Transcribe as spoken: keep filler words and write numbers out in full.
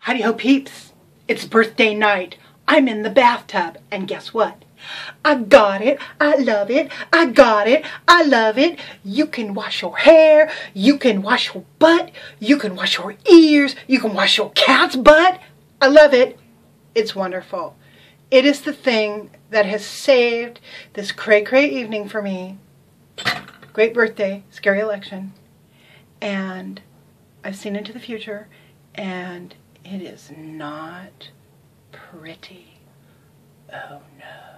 Howdy ho peeps, it's birthday night. I'm in the bathtub and guess what? I got it, I love it, I got it, I love it. You can wash your hair, you can wash your butt, you can wash your ears, you can wash your cat's butt. I love it. It's wonderful. It is the thing that has saved this cray-cray evening for me. Great birthday, scary election. And I've seen into the future and it is not pretty. Oh no.